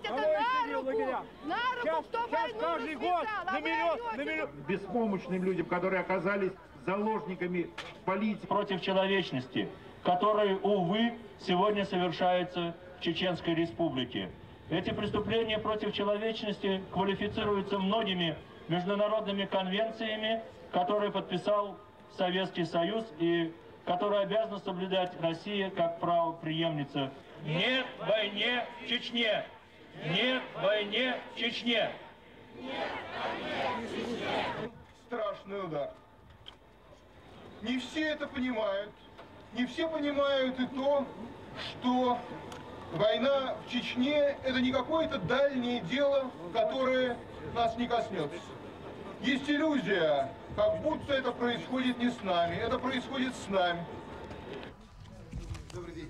это на руку, кто войну развязал, беспомощным людям, которые оказались заложниками политики. Против человечности, которые, увы, сегодня совершаются в Чеченской Республике. Эти преступления против человечности квалифицируются многими международными конвенциями, которые подписал Советский Союз и которые обязана соблюдать Россия как правопреемница. Нет войне в Чечне! Нет войне в Чечне! Нет войне в Чечне! Страшный удар. Не все это понимают. Не все понимают и то, что война в Чечне – это не какое-то дальнее дело, которое нас не коснется. Есть иллюзия, как будто это происходит не с нами, это происходит с нами. Добрый день.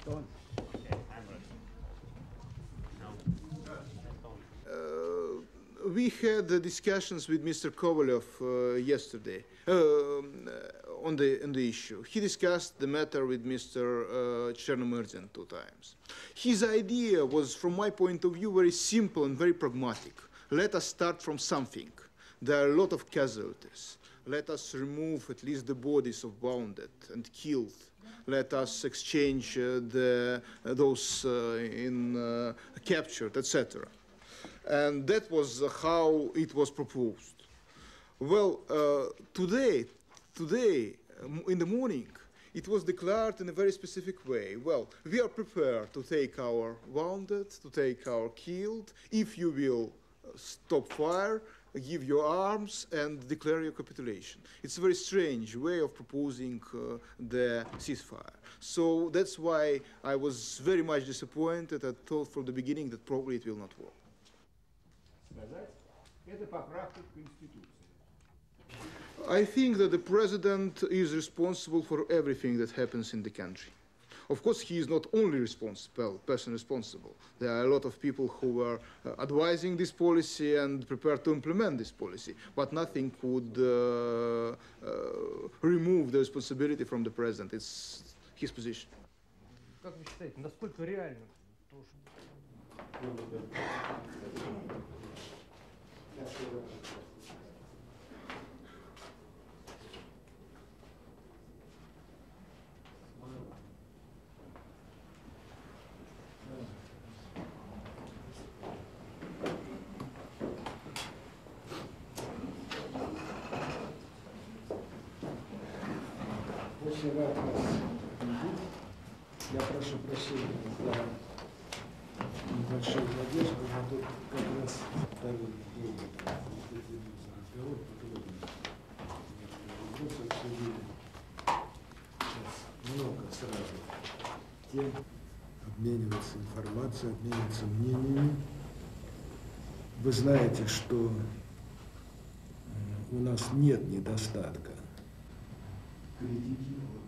We had discussions with Mr. Kozyrev yesterday on the issue. He discussed the matter with Mr. Chernomyrdian 2 times. His idea was, from my point of view, very simple and very pragmatic. Let us start from something. There are a lot of casualties. Let us remove at least the bodies of wounded and killed. Let us exchange those captured, etc. And that was how it was proposed. Well, today, in the morning, it was declared in a very specific way. Well, we are prepared to take our wounded, to take our killed, if you will stop fire, give your arms, and declare your capitulation. It's a very strange way of proposing the ceasefire. So that's why I was very much disappointed. I thought from the beginning that probably it will not work. I think that the president is responsible for everything that happens in the country. Of course, he is not only person responsible. There are a lot of people who were advising this policy and prepared to implement this policy, but nothing could remove the responsibility from the president. It's his position. Как вы считаете, насколько реально то, что... Очень рад вас видеть. Я прошу прощения за небольшую задержку, но тут как раз второй разговор обсудили. Сейчас много сразу тем, обмениваться информацией, обмениваться мнениями. Вы знаете, что у нас нет недостатка критики.